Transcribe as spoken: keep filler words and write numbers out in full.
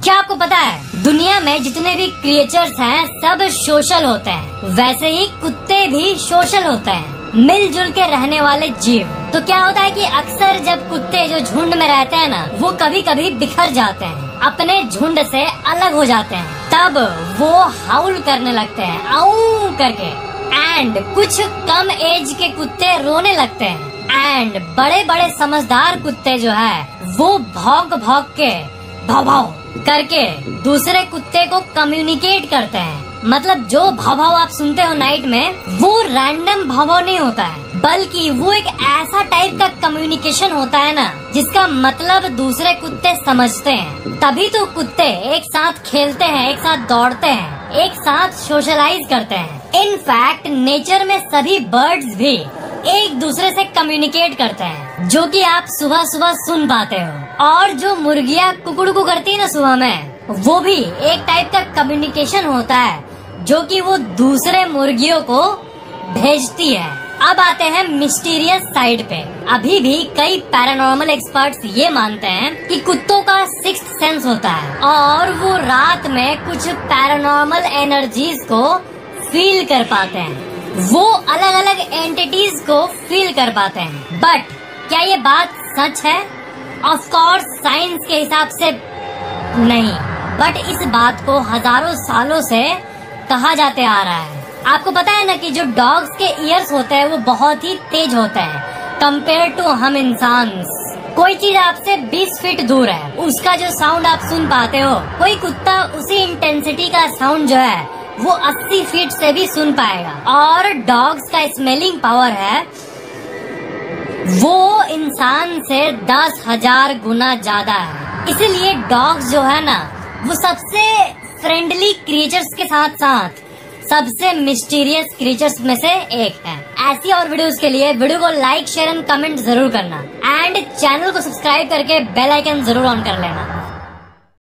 क्या आपको पता है दुनिया में जितने भी क्रिएचर्स हैं सब सोशल होते हैं, वैसे ही कुत्ते भी सोशल होते हैं, मिलजुल के रहने वाले जीव। तो क्या होता है कि अक्सर जब कुत्ते जो झुंड में रहते हैं ना, वो कभी कभी बिखर जाते हैं, अपने झुंड से अलग हो जाते हैं, तब वो हाउल करने लगते हैं, आऊ करके। एंड कुछ कम एज के कुत्ते रोने लगते हैं, एंड बड़े बड़े समझदार कुत्ते जो है वो भौंक भौंक के भाव भाव करके दूसरे कुत्ते को कम्युनिकेट करते हैं। मतलब जो भाव भाव आप सुनते हो नाइट में, वो रैंडम भाव भाव नहीं होता है, बल्कि वो एक ऐसा टाइप का कम्युनिकेशन होता है ना, जिसका मतलब दूसरे कुत्ते समझते हैं। तभी तो कुत्ते एक साथ खेलते हैं, एक साथ दौड़ते हैं, एक साथ सोशलाइज करते हैं। इनफैक्ट नेचर में सभी बर्ड्स भी एक दूसरे से कम्युनिकेट करते हैं, जो कि आप सुबह सुबह सुन पाते हो। और जो मुर्गियाँ कुकड़ू करती है ना सुबह में, वो भी एक टाइप का कम्युनिकेशन होता है, जो कि वो दूसरे मुर्गियों को भेजती है। अब आते हैं मिस्टीरियस साइड पे। अभी भी कई पैरानॉर्मल एक्सपर्ट्स ये मानते हैं कि कुत्तों का सिक्स्थ सेंस होता है और वो रात में कुछ पैरानॉर्मल एनर्जीज को फील कर पाते हैं, वो अलग अलग एंटिटीज को फील कर पाते हैं। बट क्या ये बात सच है? ऑफ कोर्स साइंस के हिसाब से नहीं, बट इस बात को हजारों सालों से कहा जाते आ रहा है। आपको पता है ना कि जो डॉग्स के ईयर्स होते हैं वो बहुत ही तेज होते हैं कंपेयर टू हम इंसान। कोई चीज आपसे बीस फीट दूर है, उसका जो साउंड आप सुन पाते हो, कोई कुत्ता उसी इंटेंसिटी का साउंड जो है वो अस्सी फीट से भी सुन पाएगा। और डॉग्स का स्मेलिंग पावर है वो इंसान से दस हजार गुना ज्यादा है। इसीलिए डॉग्स जो है ना, वो सबसे फ्रेंडली क्रिएचर्स के साथ साथ सबसे मिस्टीरियस क्रिएचर्स में से एक है। ऐसी और वीडियोस के लिए वीडियो को लाइक शेयर एंड कमेंट जरूर करना, एंड चैनल को सब्सक्राइब करके बेल आइकन जरूर ऑन कर लेना।